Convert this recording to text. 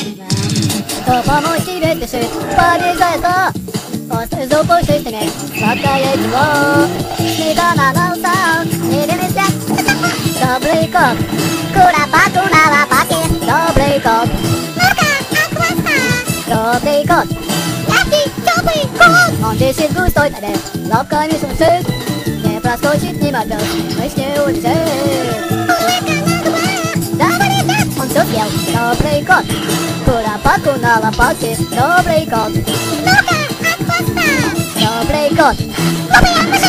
To pomůží vytěšit, pady za to. Ostry zupušit mě, sladká je tvo. Snída na nosal, jediný svět. Dobrý kop, kura paku na lapaky. Dobrý kop, Norka a chvasta. dobrý kot. Jaký dobrý kot. On ty si stoj tady, lapkami jsou si. Nepraskočit nemá dost, ještě udržet. Dobrý dat. On co chtěl, dobrý kot. Kura paku na lapaky. Dobrý kot, Norka a chvasta. dobrý kot. Dobrý